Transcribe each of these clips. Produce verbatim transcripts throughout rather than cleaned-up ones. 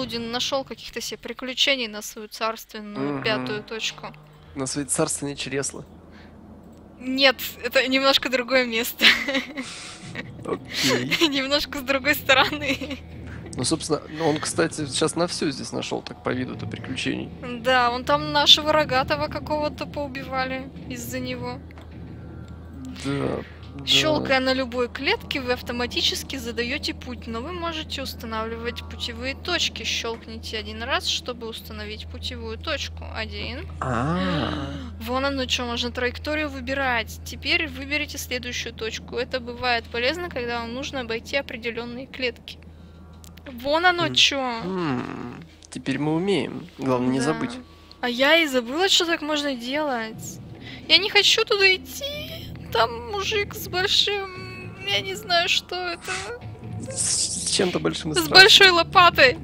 Лудин нашел каких-то себе приключений на свою царственную Мгм. пятую точку. На свои царственные чресла. Нет, это немножко другое место. Окей. Немножко с другой стороны. Ну, собственно, ну, он, кстати, сейчас на все здесь нашел, так по виду-то приключений. Да, он там нашего рогатого какого-то поубивали из-за него. Да. Да. Щелкая на любой клетке, вы автоматически задаете путь, но вы можете устанавливать путевые точки. Щелкните один раз, чтобы установить путевую точку. Один. А. Вон оно что, можно траекторию выбирать. Теперь выберите следующую точку. Это бывает полезно, когда вам нужно обойти определенные клетки. Вон оно что. Теперь мы умеем. Главное не забыть. А я и забыла, что так можно делать. Я не хочу туда идти. Там мужик с большим... Я не знаю, что это. С чем-то большим. С большой лопатой.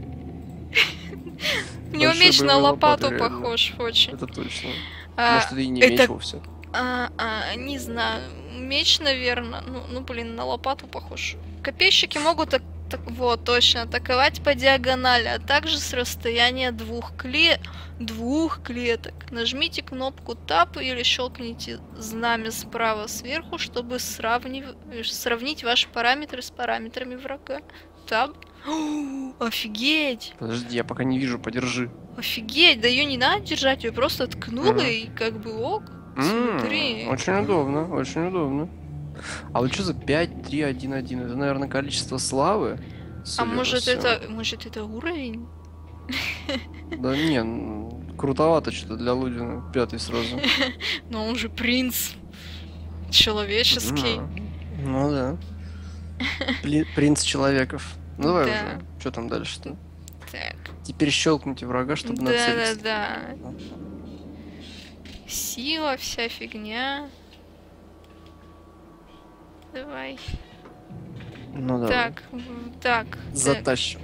Не меч на лопату похож очень. Это точно. Может, это и не меч вовсе. А, а, не знаю. Меч, наверное. Ну, ну, блин, на лопату похож. Копейщики могут... Так, так, вот, точно. Атаковать по диагонали, а также с расстояния двух клеток. Двух клеток. Нажмите кнопку Tab или щелкните знамя справа сверху, чтобы сравнив... сравнить ваши параметры с параметрами врага. Tab. О, офигеть! Подожди, я пока не вижу, подержи. Офигеть, да ее не надо держать, ее просто ткнула mm. и как бы ок. Смотри. Mm, очень удобно, очень удобно. А вот что за пять, три, один, один? Это, наверное, количество славы. А может это, может это уровень? Да не, крутовато что-то для Лудина. Пятый сразу. Но он же принц. Человеческий. Ну да. Принц человеков. Ну давай уже. Что там дальше-то? Так. Теперь щелкните врага, чтобы нацелиться. Да, да, да. Сила, вся фигня. Давай. Ну да. Так, так. Затащим.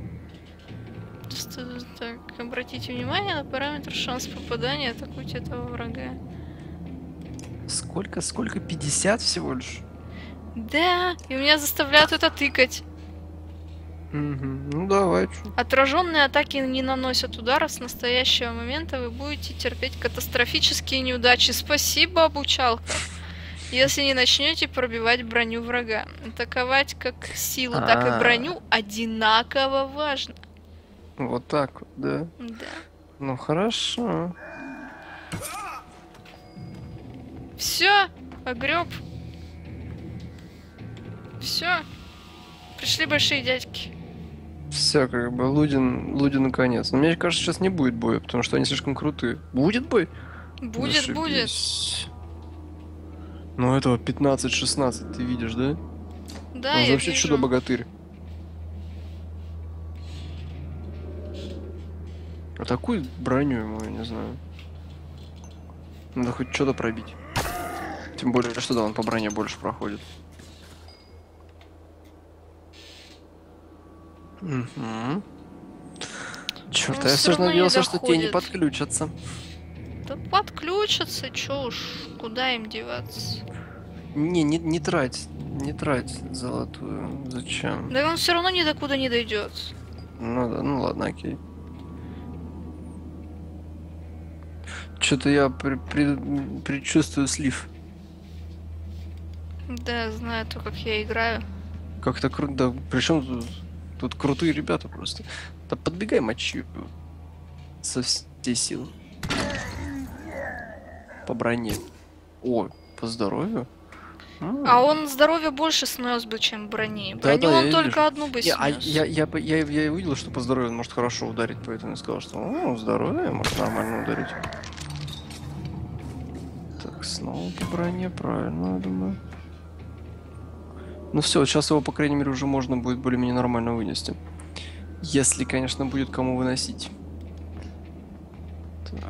Так, обратите внимание на параметр шанс попадания, атакуйте этого врага. Сколько? Сколько? пятьдесят всего лишь? Да, и меня заставляют это тыкать. Угу. Ну давай. Чё. Отраженные атаки не наносят удара. С настоящего момента вы будете терпеть катастрофические неудачи. Спасибо, обучалка. Если не начнете пробивать броню врага. Атаковать как силу, А-а-а. так и броню одинаково важно. Вот так вот, да? Да. Ну хорошо. Все, огреб. Все. Пришли большие дядьки. Все, как бы, Лудин, Лудину конец. Но мне кажется, сейчас не будет боя, потому что они слишком крутые. Будет бой? Будет, Зашибись. Будет. Ну этого пятнадцать-шестнадцать, ты видишь, да? Да, Он я вообще вижу. чудо-богатырь. Атакуй броню ему, я не знаю. Надо хоть что-то пробить. Тем более, что да, он по броне больше проходит. Угу. Черт, я все же надеялся, что те не подключатся. Да подключатся, чё уж, куда им деваться? Не, не, не трать, не трать золотую. Зачем? Да он все равно ни до куда не дойдет. Ну да, ну ладно, окей. Что-то я при, при, предчувствую слив. Да, знаю то, как я играю. Как-то круто, да, причем тут, тут крутые ребята просто. Да подбегай мочи со всей силы. По броне. О, по здоровью. А он здоровье больше снес бы, чем брони. Броню да, да, он только вижу. Одну бы снес. А я, я, я, я, я увидел, что по здоровью он может хорошо ударить, поэтому я сказал, что о, здоровье может нормально ударить. Так, снова по броне, правильно, я думаю. Ну все, сейчас его, по крайней мере, уже можно будет более-менее нормально вынести. Если, конечно, будет кому выносить. Так.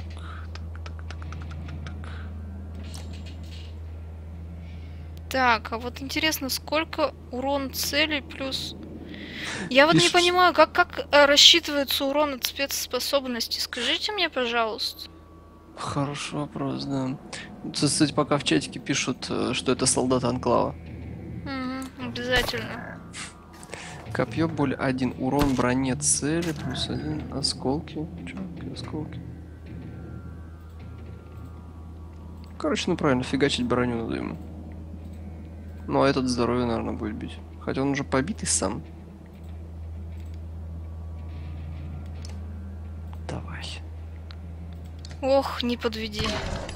Так, а вот интересно, сколько урон цели плюс... Я вот Пишешь... не понимаю, как, как рассчитывается урон от спецспособности. Скажите мне, пожалуйста. Хороший вопрос, да. Кстати, пока в чатике пишут, что это солдат Анклава. Угу, обязательно. Копье, боль один. Урон броне цели, плюс один. Осколки. Чё? Какие осколки? Короче, ну правильно, фигачить броню надо ему. Ну, а этот здоровье, наверное, будет бить. Хотя он уже побитый сам. Давай. Ох, не подведи.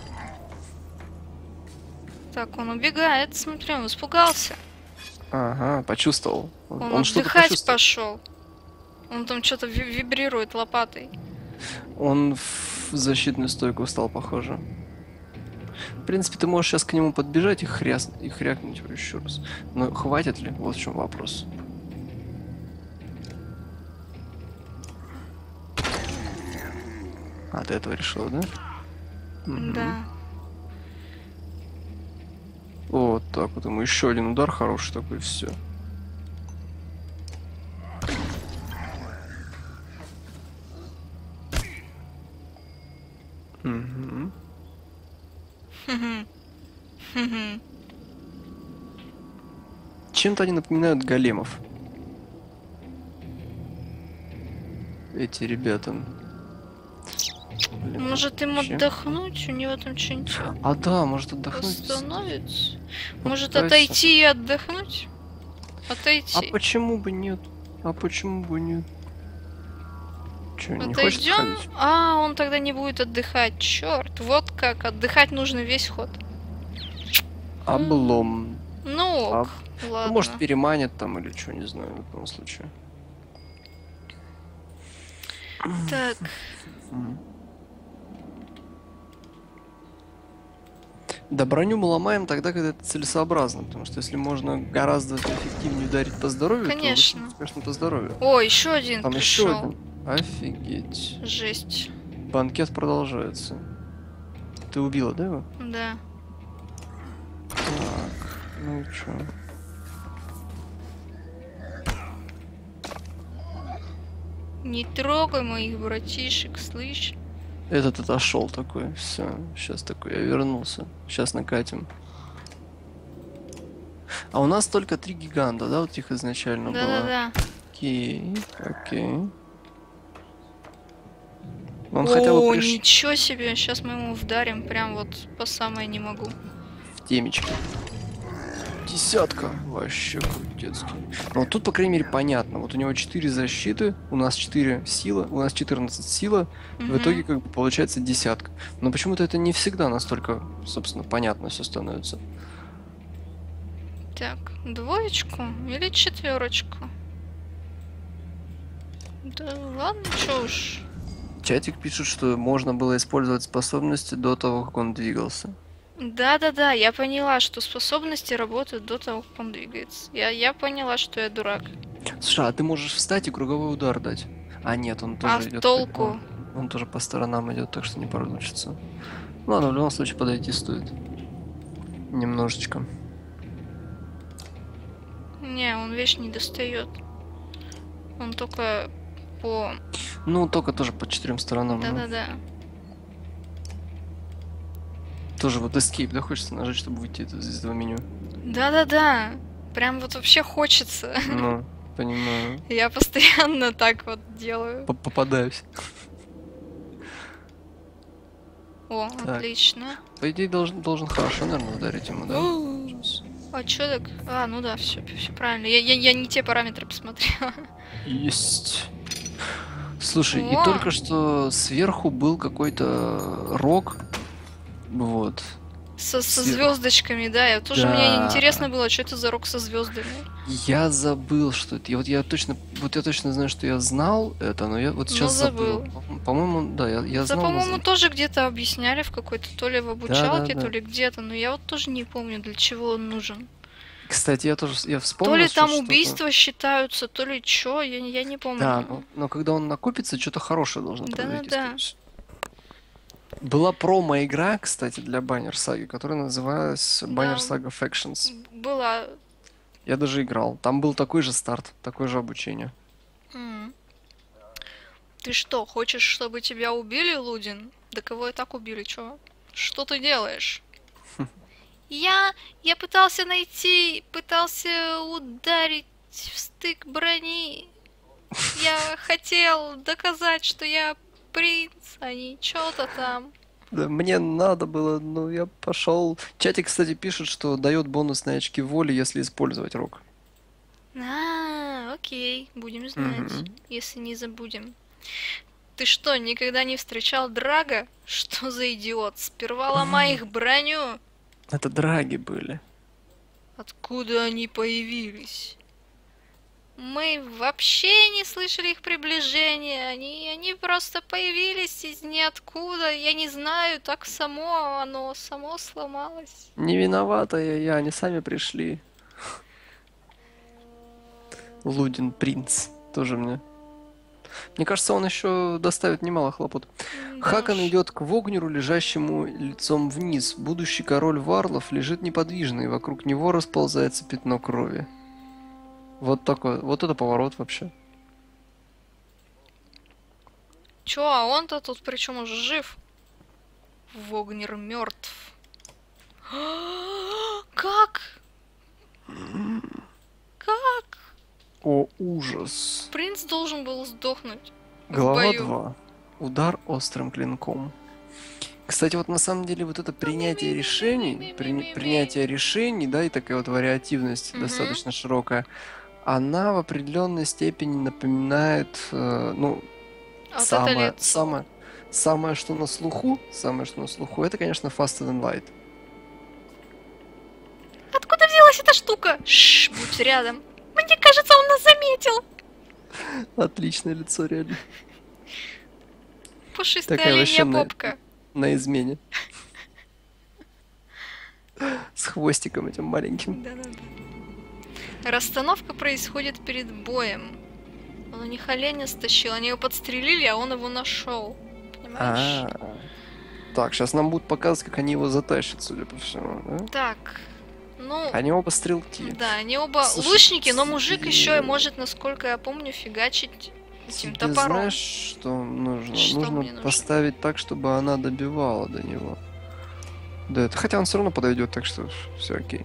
Так, он убегает, смотри, он испугался. Ага, почувствовал. Он, он что-то отдыхать почувствовал. пошел. Он там что-то вибрирует лопатой. Он в защитную стойку встал, похоже. В принципе, ты можешь сейчас к нему подбежать и, хряс... и хрякнуть его еще раз. Но хватит ли? Вот в чем вопрос. А, ты этого решила, да? Да. Вот так вот. Ему еще один удар хороший такой, все. Угу. Чем-то они напоминают големов. Эти ребята. Блин, может им чем? отдохнуть? У него там что-нибудь А да, может отдохнуть. остановится. Может Попытайся. отойти и отдохнуть? Отойти. А почему бы нет? А почему бы нет? Че, не хочет Отойдем? ходить? А, он тогда не будет отдыхать. Черт, вот как. Отдыхать нужно весь ход. Облом. Ну А, ок, ладно. Ну, может, переманит там или что, не знаю, в любом случае. Так, Да, броню мы ломаем тогда, когда это целесообразно, потому что если можно гораздо эффективнее ударить по здоровью, Конечно. то лучше, конечно, по здоровью. о, еще один Там пришел. еще один. Офигеть. Жесть. Банкет продолжается. Ты убила, да, его? Да. Так, ну чё. Не трогай моих братишек, слышь? Этот отошел такой. Все, сейчас такой, я вернулся. Сейчас накатим. А у нас только три гиганта, да, вот их изначально было? Да-да-да. Окей, окей. Он О, хотя бы приш... ничего себе, сейчас мы ему вдарим, прям вот по самое не могу. в темечко. Десятка. Вообще крутецкий. Но вот тут, по крайней мере, понятно. Вот у него четыре защиты, у нас четыре сила, у нас четырнадцать сила. Мгм. В итоге, как бы, получается десятка. Но почему-то это не всегда настолько, собственно, понятно все становится. Так, двоечку или четверочку? Да ладно, чё уж. Чатик пишет, что можно было использовать способности до того, как он двигался. Да-да-да, я поняла, что способности работают до того, как он двигается. Я, я поняла, что я дурак. Слушай, а ты можешь встать и круговой удар дать? А нет, он тоже А идет. толку? Он, он тоже по сторонам идет, так что не получится. Ну ладно, в любом случае подойти стоит. Немножечко. Не, он вещь не достает. Он только по... Ну, только тоже по четырем сторонам. ну. Да-да-да. Тоже вот escape, да, хочется нажать, чтобы выйти из из этого меню. Да-да-да. Прям вот вообще хочется. Ну, понимаю. Я постоянно так вот делаю. П- Попадаюсь. О, Так. отлично. По идее, должен, должен хорошо, наверное, ударить ему, да? Сейчас. А чё так? А, ну да, все, все правильно. Я, я, я не те параметры посмотрела. Есть. Слушай, и О! только что сверху был какой-то рог. Вот. Со, со Сверху. звездочками, да. Я тоже Да. мне интересно было, что это за рог со звездами. Я забыл, что это. Я, вот я точно, вот я точно знаю, что я знал это, но я вот Но сейчас забыл. забыл. По- По-моему, да, я, я Это, знал. но по-моему, забыл. тоже где-то объясняли в какой-то, то ли в обучалке, да. то ли где-то, но я вот тоже не помню, для чего он нужен. Кстати, я тоже с- я вспомнил. То ли что там что-то- убийства считаются, то ли чё, я, я не помню. Да, но, но когда он накопится, что-то хорошее должно Да, произойти. да. скорее всего. Была промо-игра, кстати, для Баннер Саги, которая называлась Баннер Да. Сага Factions. Была. Я даже играл. Там был такой же старт, такое же обучение. М. Ты что, хочешь, чтобы тебя убили, Лудин? Да кого и так убили, чё? Что ты делаешь? Я... Я пытался найти... Пытался ударить в стык брони. Я хотел доказать, что я принц, а не что-то там. Да, мне надо было, но я пошел. Чатик, кстати, пишет, что дает бонусные очки воли, если использовать рог. А, окей, будем знать, Мгм. если не забудем. Ты что, никогда не встречал Драга? Что за идиот? Сперва ломай их броню. Это драги были. Откуда они появились? Мы вообще не слышали их приближения. Они, они просто появились из ниоткуда. Я не знаю, так само оно само сломалось. Не виноватая я, они сами пришли. Лудин принц. Тоже мне. Мне кажется, он еще доставит немало хлопот. Да Хакан уж. идет к Вогнеру, лежащему лицом вниз. Будущий король Варлов лежит неподвижно, и вокруг него расползается пятно крови. Вот такой, вот это поворот вообще. Чё, а он-то тут причем уже жив? Вогнер мертв. Как? Как? О, ужас. Принц должен был сдохнуть. в Глава бою. два. Удар острым клинком. Кстати, вот на самом деле вот это принятие решений, при- принятие решений, да, и такая вот вариативность Мгм. достаточно широкая, она в определенной степени напоминает, э, ну, А вот это самое, лицо. самое, самое, что на слуху, самое, что на слуху, это, конечно, Faster Than Light. Откуда взялась эта штука? Шш, будь рядом. Мне кажется, он нас заметил. Отличное лицо, реально. Пушистая Такая линия вообще на- попка. На измене. С хвостиком этим маленьким. Да-да-да. Расстановка происходит перед боем. Он у них оленя стащил, они его подстрелили, а он его нашел. Понимаешь? А. Так, сейчас нам будут показывать, как они его затащат, судя по всему, да? Так, ну, Они оба стрелки. да, они оба Слушай, лучники, но мужик тебе- еще и может, насколько я помню, фигачить этим Тебе топором. знаешь, что нужно? Что нужно мне нужно? поставить так, чтобы она добивала до него. Да, это, хотя он все равно подойдет, так что все окей.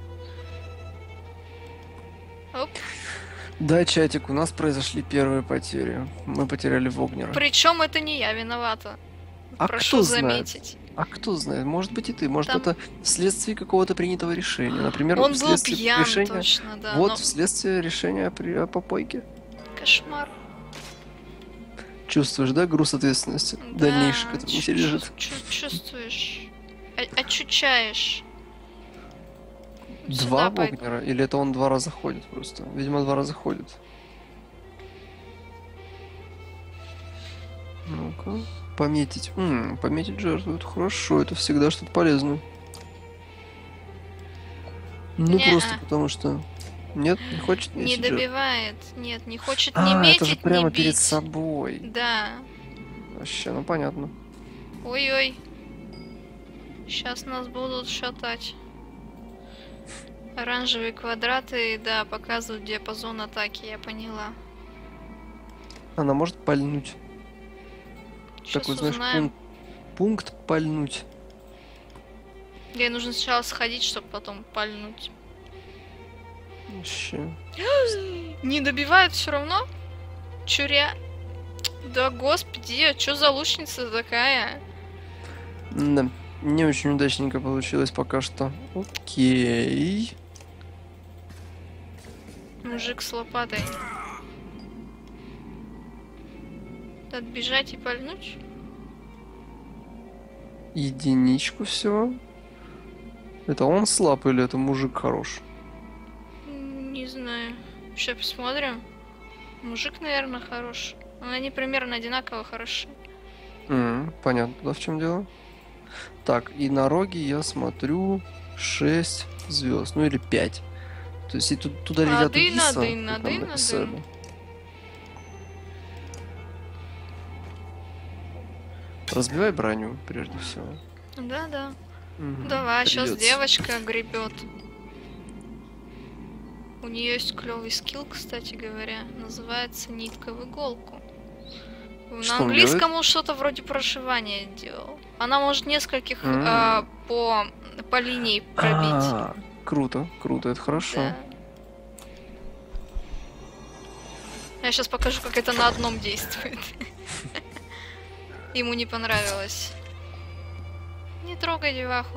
Оп. Да, чатик, у нас произошли первые потери. Мы потеряли Вогнера. Причем это не я виновата. А Прошу кто знает? заметить. А кто знает? Может быть и ты. Может Там- это вследствие какого-то принятого решения. Например, Он был вследствие пьян, решения... точно, да. вот но вследствие решения при о попойке. Кошмар. Чувствуешь, да, груз ответственности? Да, Дальнейший, который на чу- тебе лежит. чу- чу- чувствуешь. О- Ощущаешь. Два Сюда пойду. Вогнера? Или это он два раза ходит просто? Видимо, два раза ходит. Ну-ка. Пометить. М, пометить жертву. Это хорошо, это всегда что-то полезное. Ну, Не-а. просто потому что... Нет, не хочет Не метить жертву. добивает. Нет, не хочет ни А, метить, это же ни прямо перед бить. собой. Да. Вообще, ну понятно. Ой-ой. Сейчас нас будут шатать. Оранжевые квадраты, да, показывают диапазон атаки, я поняла. Она может пальнуть. Сейчас Такой, знаешь, узнаем. пункт, пункт пальнуть. Ей нужно сначала сходить, чтобы потом пальнуть. Вообще. Не добивают все равно? Чуря. Да господи, а чё за лучница такая? Да, не очень удачненько получилось пока что. Окей. Мужик с лопатой. Отбежать и пальнуть? Единичку всего. Это он слаб или это мужик хорош? М, Не знаю. Сейчас посмотрим. Мужик, наверное, хорош. Но они примерно одинаково хороши. М, понятно, да, в чем дело? Так, и на роге я смотрю шесть звезд, ну или пять. То есть и тут, туда летят Нады, Убиса, нады, как нады, нам нады. написали. Разбивай броню, прежде всего. Да-да. Мгм, Давай, сейчас придётся. девочка гребет. У нее есть клевый скилл, кстати говоря. Называется нитка в иголку. Что На он английском он что-то вроде прошивания делал. Она может нескольких М. а, по, по линии пробить. А, круто, круто, это хорошо. Да. сейчас покажу, как это на одном действует. Ему не понравилось. Не трогай деваху.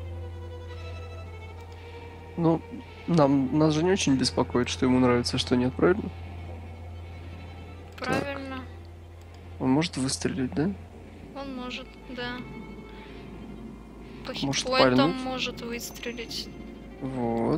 Ну, нам, нас же не очень беспокоит, что ему нравится, а что нет, правильно? Правильно. Так. Он может выстрелить, да? Он может, да. По Может хитпоинтам пальнуть? может выстрелить. Вот.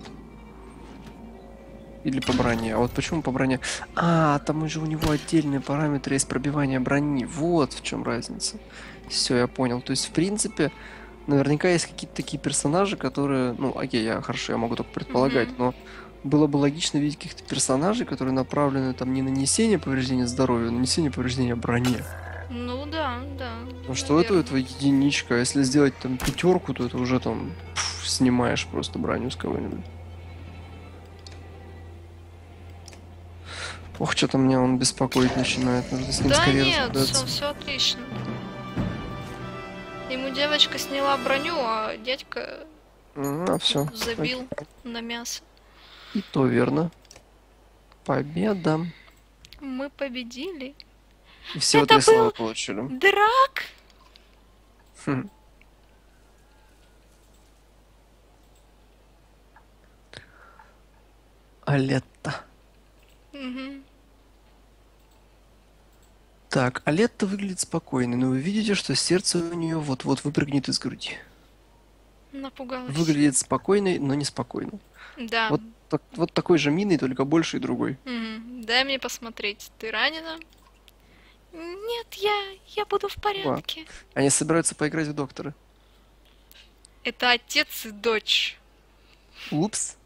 Или по броне. А вот почему по броне? А, там же у него отдельные параметры есть пробивания брони. Вот в чем разница. Все, я понял. То есть, в принципе, наверняка есть какие-то такие персонажи, которые... Ну, окей, я хорошо, я могу только предполагать, Мгм. но было бы логично видеть каких-то персонажей, которые направлены там не на нанесение повреждения здоровью, а на нанесение повреждения броне. Ну да, да. Ну что это, наверно. это единичка, а если сделать там пятерку, то это уже там пф, снимаешь просто броню с кого-нибудь. Ох, что-то меня он беспокоить начинает. Нужно с ним Да скорее нет, все, разбираться. все отлично. Ему девочка сняла броню, а дядька А, все. забил на мясо. И то верно. Победа. Мы победили. И всего Это три слова был получили. драк. Хм. Алетта. Угу. Так, Алетта выглядит спокойной, но вы видите, что сердце у нее вот-вот выпрыгнет из груди. Напугалась. Выглядит спокойной, но неспокойно. Да. Вот, так, вот такой же миной, только больше и другой. Мгм. Дай мне посмотреть. Ты ранена? Нет, я, я буду в порядке. Они собираются поиграть в доктора. Это отец и дочь. Упс.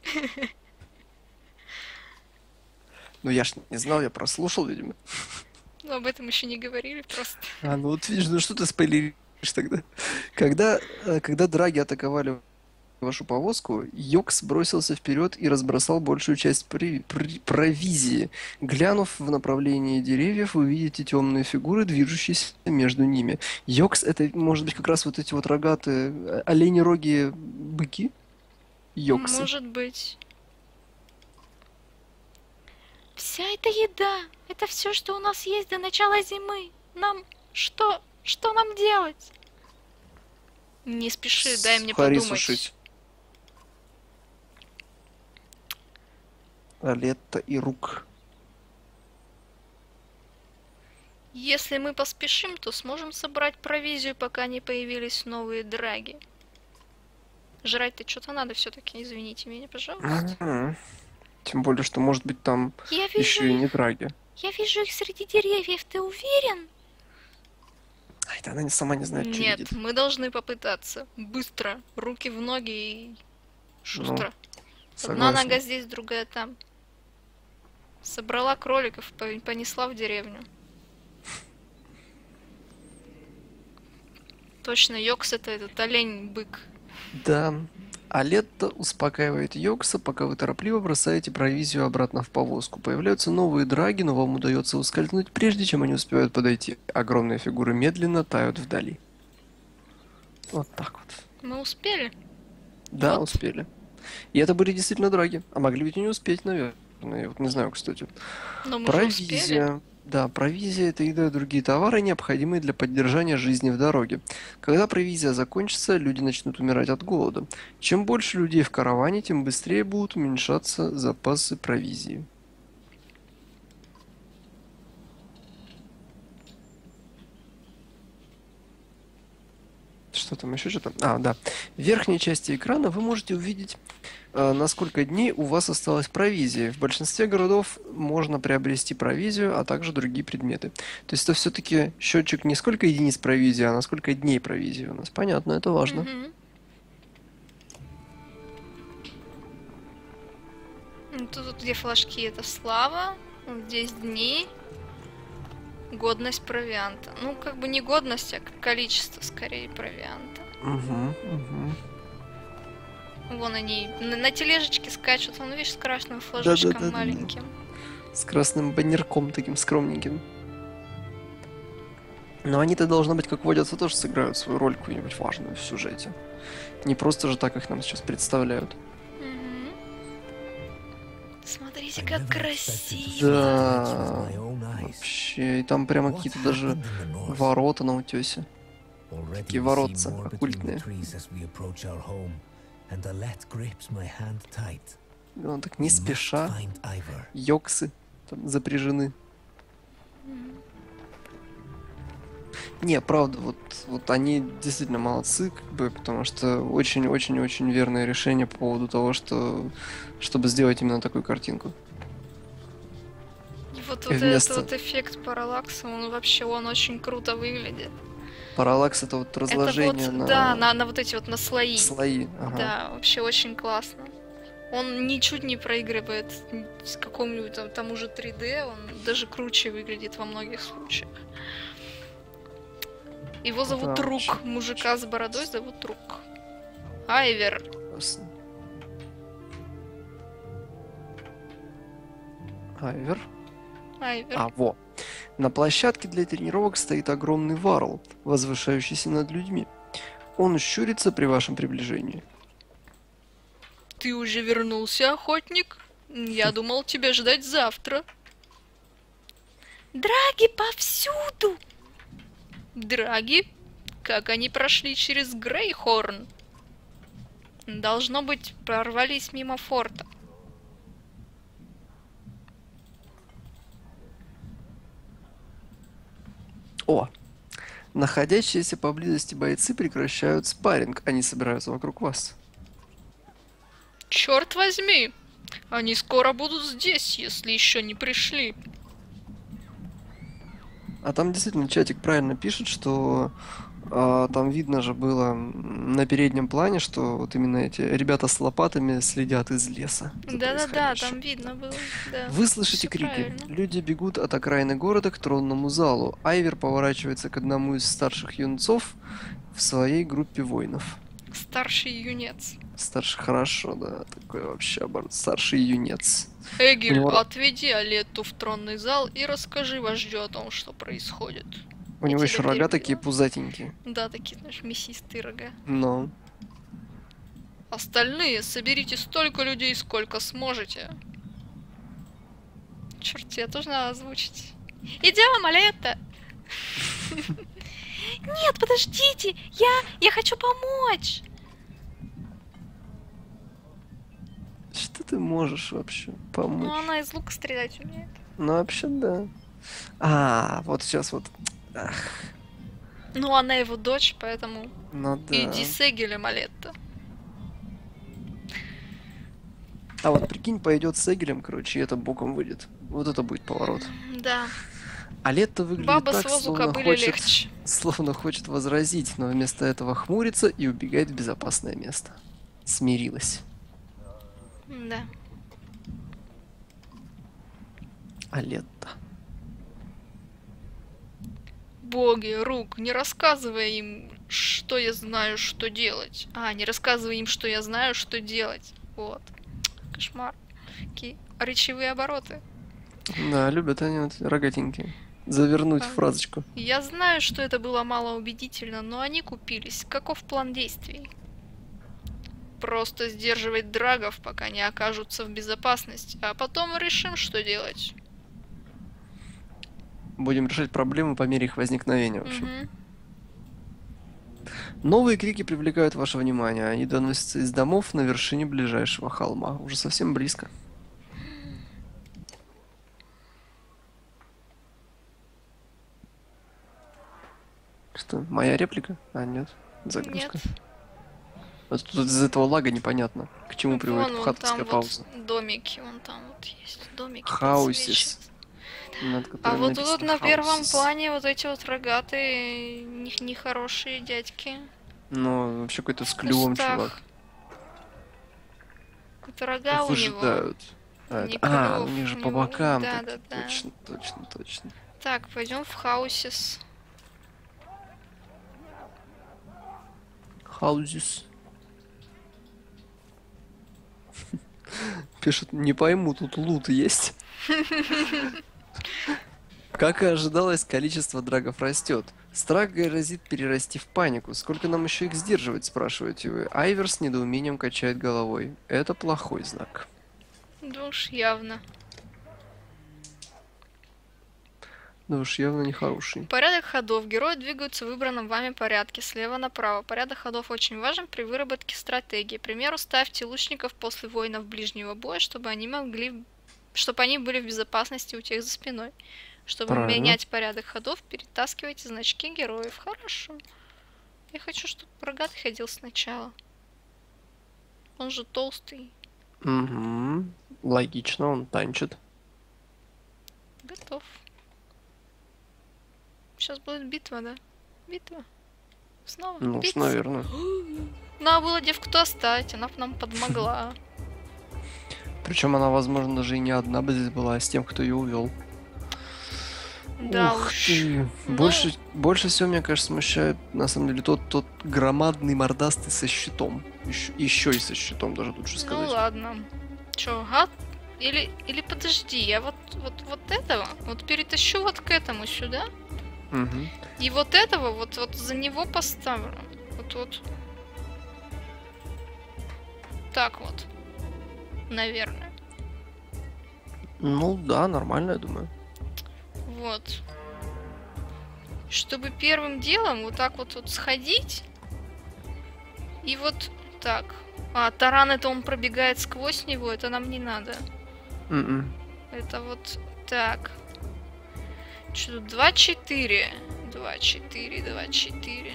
Ну я ж не знал, я прослушал, видимо. Но об этом еще не говорили просто. А, ну вот видишь, ну что ты спойлеришь тогда? Когда, э, когда драги атаковали вашу повозку, Йокс бросился вперед и разбросал большую часть при- при- провизии. Глянув в направлении деревьев, вы видите темные фигуры, движущиеся между ними. Йокс — это, может быть, как раз вот эти вот рогатые э, оленероги быки? Йоксы. Может быть. Вся эта еда, это все, что у нас есть до начала зимы. Нам что? Что нам делать? Не спеши, дай мне Сухари подумать. сушить. Алетта и Рук. Если мы поспешим, то сможем собрать провизию, пока не появились новые драги. Жрать-то что-то надо все-таки, извините меня, пожалуйста. Мгм. Тем более, что может быть там Я вижу еще и не их. драги. Я вижу их среди деревьев, ты уверен? Ай, да она не- сама не знает, что Нет, видит. мы должны попытаться. Быстро. Руки в ноги и шустро. Одна Согласен. нога здесь, другая там. Собрала кроликов, по- понесла в деревню. Точно, Йокс это этот олень-бык. Да. Алетта успокаивает Йокса, пока вы торопливо бросаете провизию обратно в повозку. Появляются новые драги, но вам удается ускользнуть, прежде чем они успевают подойти. Огромные фигуры медленно тают вдали. Вот так вот. Мы успели? Да, Вот. успели. И это были действительно драги. А могли ведь и не успеть, наверное. Я вот не знаю, кстати. Но мы же успели. Провизия. Да, провизия — это еда и другие товары, необходимые для поддержания жизни в дороге. Когда провизия закончится, люди начнут умирать от голода. Чем больше людей в караване, тем быстрее будут уменьшаться запасы провизии. Что там еще что-то? А, да. В верхней части экрана вы можете увидеть, э, на сколько дней у вас осталась провизия. В большинстве городов можно приобрести провизию, а также другие предметы. То есть это все-таки счетчик не сколько единиц провизии, а на сколько дней провизии у нас. Понятно, это важно. Мгм. Ну, Тут, тут где флажки, это слава. Вот здесь дни. Годность провианта. Ну, как бы не годность, а количество, скорее, провианта. Угу, угу. Вон они на, на тележечке скачут. Он, видишь, с красным флажочком Да-да-да-да-да. маленьким. С красным баннерком таким скромненьким. Но они-то, должно быть, как водятся, тоже сыграют свою роль какую-нибудь важную в сюжете. Не просто же так их нам сейчас представляют. Мгм. Смотрите, как красиво. Да, вообще, и там прямо какие-то даже ворота на утесе. Такие воротца оккультные. И он так не спеша, йоксы там запряжены. Не, правда, вот, вот они действительно молодцы, как бы, потому что очень-очень-очень верное решение по поводу того, что чтобы сделать именно такую картинку. И вот, И вот вместо- этот вот эффект параллакса, он вообще, он очень круто выглядит. Параллакс — это вот разложение Это вот, на да, на, на вот эти вот на слои. слои. Ага. Да, вообще очень классно. Он ничуть не проигрывает с какому-нибудь там, тому же три дэ, он даже круче выглядит во многих случаях. Его зовут Да, Рук, очень- мужика с бородой зовут Рук. Айвер. Классно. Айвер. Айвер. А, во. На площадке для тренировок стоит огромный варл, возвышающийся над людьми. Он щурится при вашем приближении. Ты уже вернулся, охотник? Я думал тебя ждать завтра. Драги повсюду! Драги? Как они прошли через Грейхорн? Должно быть, прорвались мимо форта. О! Находящиеся поблизости бойцы прекращают спарринг, они собираются вокруг вас. Черт возьми! Они скоро будут здесь, если еще не пришли. А там действительно чатик правильно пишет, что а, там видно же было м, на переднем плане, что вот именно эти ребята с лопатами следят из леса. за Да-да-да, происходящим. там видно было. Да. Вы слышите Всё крики. правильно. Люди бегут от окраины города к тронному залу. Айвер поворачивается к одному из старших юнцов в своей группе воинов. Старший юнец. Старший, хорошо, да, такой вообще оборот. Старший юнец. Эгель, У него- отведи Алетту в тронный зал и расскажи вождю о том, что происходит. У него тебя еще рога перебила. такие пузатенькие. Да, такие, знаешь, мясистые рога. Но Остальные соберите столько людей, сколько сможете. Черт, тебе тоже надо озвучить. Идем, Алетта! Нет, подождите! Я, я хочу помочь! что ты можешь вообще помочь? Ну, она из лука стрелять умеет. Ну, вообще, да. А, вот сейчас вот. Ах, Ну, она его дочь, поэтому ну да. иди с Эгелем, Алетта. А вот прикинь, пойдет с Эгелем, короче, и это боком выйдет. Вот это будет поворот. Да, А Летта выглядит баба так, с возу словно кобыли хочет, легче. словно хочет возразить, но вместо этого хмурится и убегает в безопасное место. Смирилась. Да. А Летта. Боги, Рук, не рассказывай им, что я знаю, что делать. А, не рассказывай им, что я знаю, что делать. Вот. Кошмар. Какие речевые обороты. Да, любят они вот рогатенькие. Завернуть А. фразочку. Я знаю, что это было малоубедительно, но они купились. Каков план действий? Просто сдерживать драгов, пока не окажутся в безопасности, а потом решим, что делать. Будем решать проблемы по мере их возникновения вообще. Мгм. Новые крики привлекают ваше внимание. Они доносятся из домов на вершине ближайшего холма. Уже совсем близко. Что, моя реплика? А, нет. Загрузка. Нет. Вот тут из этого лага непонятно, к чему приводит Вон, вон хатовская там пауза. вот домики, вон там вот есть домики. Хаусис. подсвечены. Над А которым вот написано тут на первом хаусис. плане вот эти вот рогатые, не- нехорошие дядьки. Ну, вообще какой-то с в клювом кустах. чувак. Это рога у него. Выжидают. А, Не это- а, у клюв, них же у по него- бокам. да, так- да, да. Точно, точно, точно. Так, пойдем в Хаусис. Хаузис. Пишут, не пойму, тут лут есть. Как и ожидалось, количество драгов растет. Страх грозит перерасти в панику. Сколько нам еще их сдерживать, спрашиваете вы. Айвер с недоумением качает головой. Это плохой знак. Да уж явно. Да уж явно нехороший. Порядок ходов. Герои двигаются в выбранном вами порядке, слева направо. Порядок ходов очень важен при выработке стратегии. К примеру, ставьте лучников после воинов ближнего боя, чтобы они могли, чтобы они были в безопасности у тех за спиной. Чтобы Правильно. менять порядок ходов, перетаскивайте значки героев. Хорошо. Я хочу, чтобы рогатый ходил сначала. Он же толстый. Угу. Логично, он танчит. Готов. Сейчас будет битва, да? Битва. Снова. Ну уж, биться. наверное. Надо было девку оставить, она бы нам подмогла. Причем она, возможно, даже и не одна бы здесь была, а с тем, кто ее увел. Да Ух уж. ты. Ну. Больше, больше всего, мне кажется, смущает, на самом деле, тот, тот громадный мордастый со щитом. Еще, еще и со щитом, даже лучше Ну сказать. ладно. Чё, гад? Или, или подожди, я вот, вот, вот этого вот перетащу вот к этому сюда. Угу. И вот этого вот, вот за него поставлю. Вот вот. Так вот. Наверное. Ну да, нормально, я думаю. Вот. Чтобы первым делом вот так вот, вот сходить. И вот так. А, таран это он пробегает сквозь него, это нам не надо. М-м. Это вот так. Что тут? два четыре. два четыре, два четыре.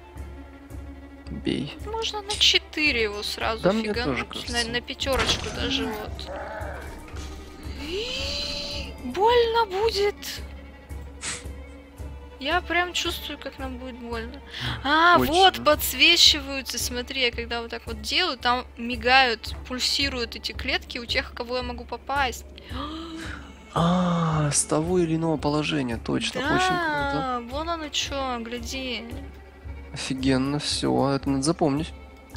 Бей. Можно на четыре его сразу Да, мне тоже фигануть. кажется. На, на пятерочку даже вот. Больно будет. Я прям чувствую, как нам будет больно. А, Очень. вот, подсвечиваются. Смотри, я когда вот так вот делаю, там мигают, пульсируют эти клетки у тех, кого я могу попасть. А, с того или иного положения, точно. Очень круто. Да, вон оно чё, гляди. Офигенно, все, это надо запомнить.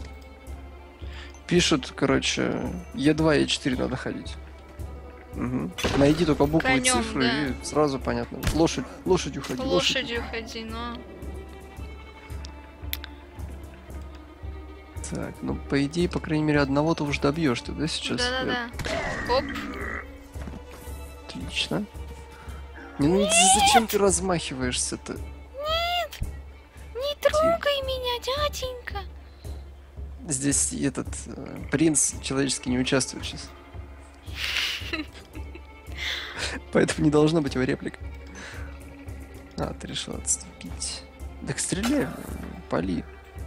Пишут, короче, Е два, Е четыре надо ходить. Угу. Найди только буквы и Конём, цифры, да. и сразу понятно. Лошадь, лошадью ходи, лошадь. Лошадью ходи, но... Так, ну по идее, по крайней мере, одного-то уж добьешь ты, да, сейчас? Да-да-да. Оп. Отлично. Не, ну зачем ты размахиваешься-то? Не трогай меня, дяденька. Здесь этот э, принц человеческий не участвует сейчас. Поэтому не должно быть его реплик. А, ты решил отступить. Так стреляй, пали.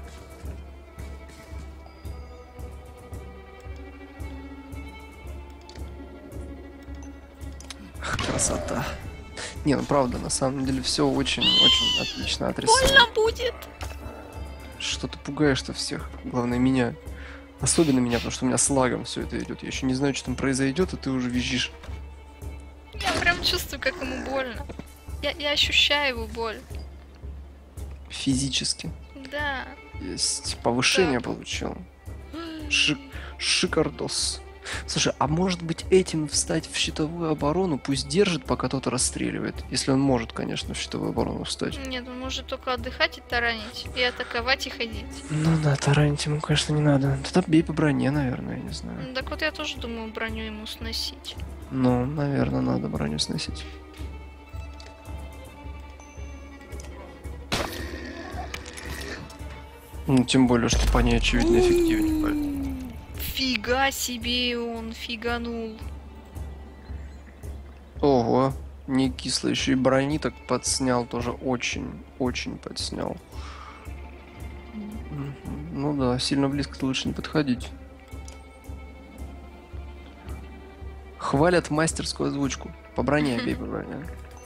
Ах, красота. Не, ну правда, на самом деле все очень-очень отлично отрисовано. Больно будет. Что ты пугаешь-то всех? Главное, меня. Особенно меня, потому что у меня с лагом все это идет. Я еще не знаю, что там произойдет, и ты уже визжишь. Я прям чувствую, как ему больно. Я, я ощущаю его боль. Физически. Да. Есть повышение Да. получил. Шик... Шикардос. Слушай, а может быть этим встать в щитовую оборону? Пусть держит, пока тот расстреливает. Если он может, конечно, в щитовую оборону встать. Нет, он может только отдыхать и таранить. И атаковать, и ходить. Ну да, таранить ему, конечно, не надо. Тогда бей по броне, наверное, я не знаю. Ну, так вот я тоже думаю броню ему сносить. Ну, наверное, надо броню сносить. Ну, тем более, что по ней очевидно эффективнее. поэтому. Фига себе он фиганул. Ого, не кисло, еще и брони так подснял, тоже очень-очень подснял. Мгм. Ну да, сильно близко лучше не подходить. Хвалят мастерскую озвучку. По броне, бей по броне.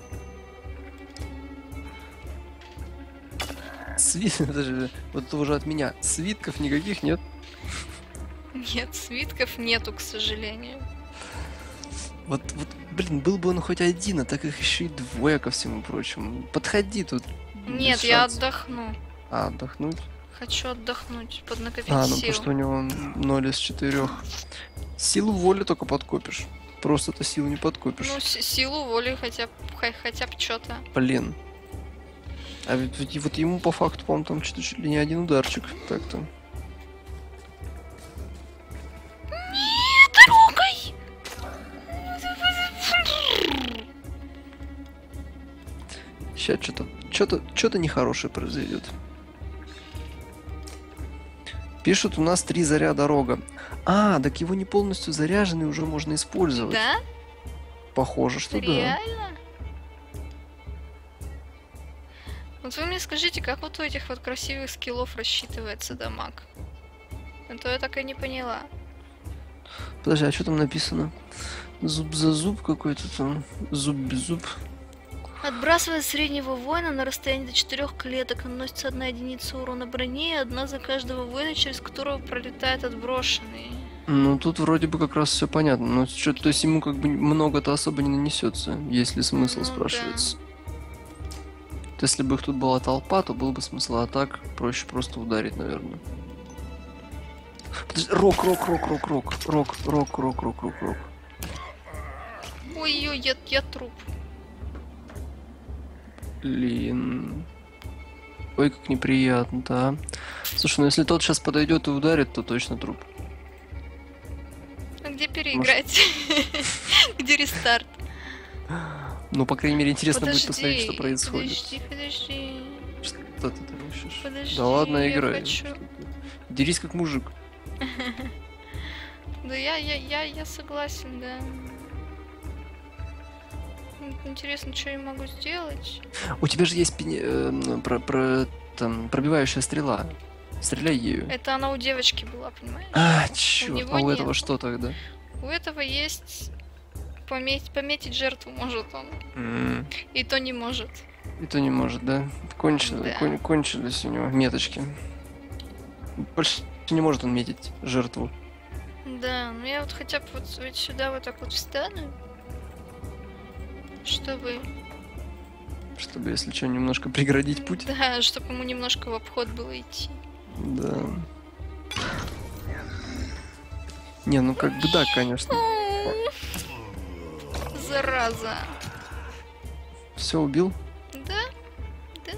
Свит, даже вот это уже от меня. Свитков никаких нет. Нет, свитков нету, к сожалению. Вот, вот, блин, был бы он хоть один, а так их еще и двое ко всему прочему. Подходи тут. без Нет, я шансов. отдохну. А, отдохнуть? Хочу отдохнуть, поднакопить А, ну сил. потому что у него ноль из четырех. Силу воли только подкопишь. Просто-то силу не подкопишь. Ну, с- силу воли хотя бы хотя бы что-то. Блин. А ведь, ведь вот ему по факту, по-моему, там что-то чуть ли не один ударчик. Так-то. Не трогай! Сейчас что-то, что-то, что-то нехорошее произойдет. Пишут, у нас три заряда рога. А, так его не полностью заряженный уже можно использовать. Да? Похоже, что да. Реально? Вот вы мне скажите, как вот у этих вот красивых скиллов рассчитывается дамаг? А то я так и не поняла. Подожди, а что там написано? Зуб за зуб какой-то там. Зуб без зуб. Отбрасывая среднего воина на расстояние до четырех клеток, наносится одна единица урона броне и одна за каждого воина, через которого пролетает отброшенный. Ну, тут вроде бы как раз все понятно. Но что, то есть ему как бы много-то особо не нанесется, есть ли смысл, Ну, спрашивается. Вот если бы их тут была толпа, то был бы смысл, а так проще просто ударить, наверное. Подожди, рок, рок, рок, рок, рок, рок, рок, рок, рок, рок, рок. Ой-ой, я, я труп. Блин. Ой, как неприятно, да. Слушай, ну если тот сейчас подойдет и ударит, то точно труп. А где переиграть? Где рестарт? Ну, по крайней мере, интересно будет Подожди, посмотреть, что происходит. Подожди, подожди. Что ты там ищешь? Подожди, Да ладно, я играй. хочу. Дерись как мужик. Да я, я, я, я согласен, да. Интересно, что я могу сделать? У тебя же есть пени... э, про, про, там, пробивающая стрела. Стреляй ею. Это она у девочки была, понимаешь? А, У черт, него а у нет. этого что тогда? У этого есть... Пометь, пометить жертву может он. М, И то не может. И то не может, да? Кончили, Да. кон- кончились у него меточки. Больше не может он метить жертву. Да, ну я вот хотя бы вот, вот сюда вот так вот встану. Чтобы... Чтобы, если что, немножко преградить путь. Да, чтобы ему немножко в обход было идти. Да. Не, ну как бы да, конечно. Зараза. Все убил? Да? Да?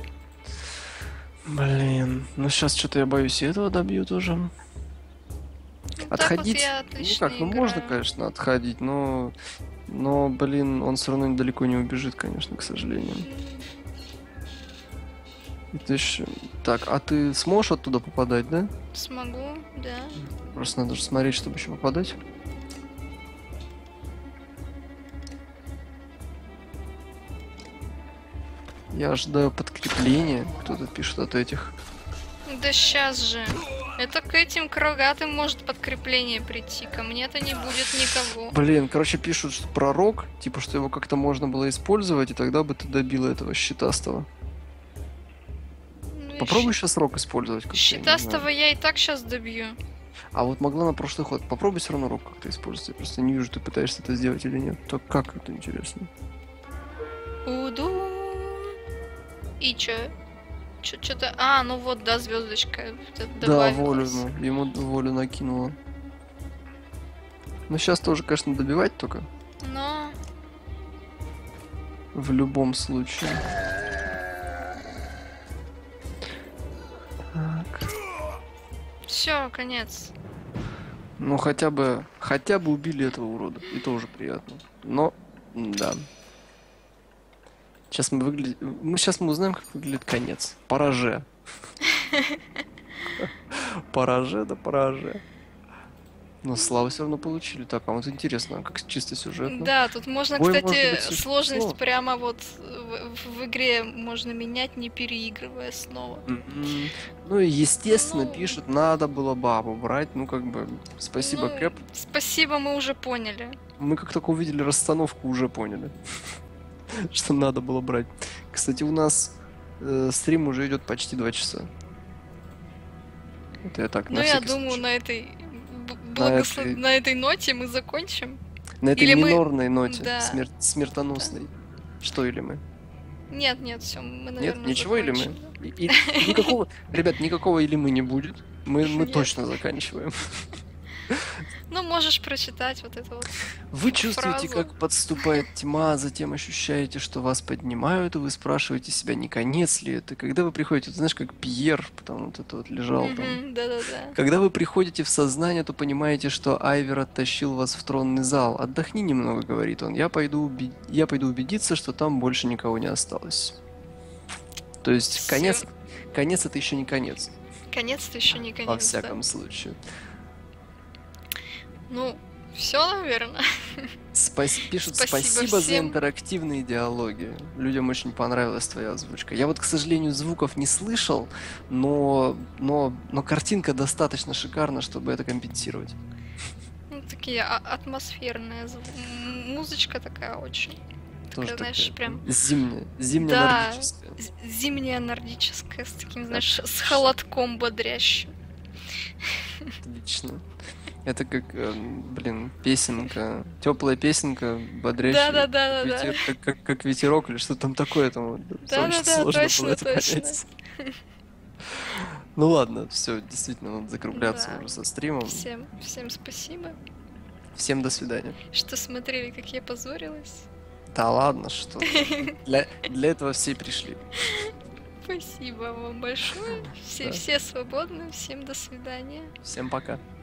Блин, ну сейчас что-то я боюсь, и этого добью тоже. Ну, Отходить? Так вот я Ну отлично как, ну можно, играю. конечно, отходить, но... Но, блин, он все равно далеко не убежит, конечно, к сожалению. Это еще... Так, а ты сможешь оттуда попадать, да? Смогу, да. Просто надо же смотреть, чтобы еще попадать. Я ожидаю подкрепления. Кто-то пишет от этих. Да сейчас же. Это к этим к рогатым может подкрепление прийти. Ко мне-то не будет никого. Блин, короче, пишут, что пророк, типа, что его как-то можно было использовать, и тогда бы ты добила этого щитастого. Ну и Попробуй щи- сейчас рок использовать. как-то, я не знаю. Щитастого я и так сейчас добью. А вот могла на прошлый ход. Попробуй все равно рок как-то использовать. Я просто не вижу, ты пытаешься это сделать или нет. То как это интересно. Уду. И чё? Чё- Чё-то... А, ну вот, да, звездочка Да, волю, ну, ему волю накинула. Ну сейчас тоже, конечно, добивать только. Но... В любом случае. Так. Все, конец. Ну хотя бы, хотя бы убили этого урода. И то уже приятно. Но, да. Сейчас мы выглядим... Мы сейчас мы узнаем, как выглядит конец. Параже. Параже, да параже. Но славу все равно получили. Так, а вот интересно, как чисто сюжетно. Да, тут можно, Бой кстати, может быть сложность сложно. прямо вот в, в игре можно менять, не переигрывая снова. Мгм. Ну и естественно Ну. пишут, надо было бабу брать. Ну как бы, спасибо, Ну, Кэп. Спасибо, мы уже поняли. Мы как только увидели расстановку, уже поняли, что надо было брать. Кстати, у нас э, стрим уже идет почти два часа. Это я так, Ну, на я всякий думаю, случай. на этой, б- На благослов- этой- на этой ноте мы закончим. На этой или мы- минорной ноте, да. смер- смертоносной. Что или мы? Нет, нет, все, мы, наверное, Нет, ничего или мы? закончим. И- и- никакого, ребят, никакого или мы не будет. Мы, мы Нет. точно заканчиваем. Ну, можешь прочитать вот это вот. Вы чувствуете, Фразу. как подступает тьма, затем ощущаете, что вас поднимают, и вы спрашиваете себя, не конец ли это. Когда вы приходите, ты знаешь, как Пьер, потом вот это вот лежал там. Мгм, да-да-да. Когда вы приходите в сознание, то понимаете, что Айвер оттащил вас в тронный зал. Отдохни немного, говорит он. Я пойду, уби- я пойду убедиться, что там больше никого не осталось. То есть Всё. конец, конец это еще не конец, Конец-то еще не конец. во Да. всяком случае. Ну, все, наверное. Спас- Пишут Спасибо спасибо за всем. интерактивные диалоги. Людям очень понравилась твоя озвучка. Я вот, к сожалению, звуков не слышал, но, но, но картинка достаточно шикарна, чтобы это компенсировать. Ну, такие а- атмосферные зву- м- музычка такая очень. Тоже Такая, знаешь, такая прям зимняя, зимняя Да. нордическая. з- зимняя нордическая, с таким, знаешь, с холодком бодрящим. Отлично. Это как, э, блин, песенка, теплая песенка, бодрящая, как, Да-да-да-да-да. ветер- как, как- как ветерок или что там такое, там вот, очень Да-да-да, сложно было точно, это точно. понять. Ну ладно, все, действительно, надо закругляться Да. уже со стримом. Всем, всем спасибо, Всем до свидания. что смотрели, как я позорилась. Да ладно, что ты. Для, для этого все и пришли. Спасибо вам большое. Все, Да. все свободны. Всем до свидания. Всем пока.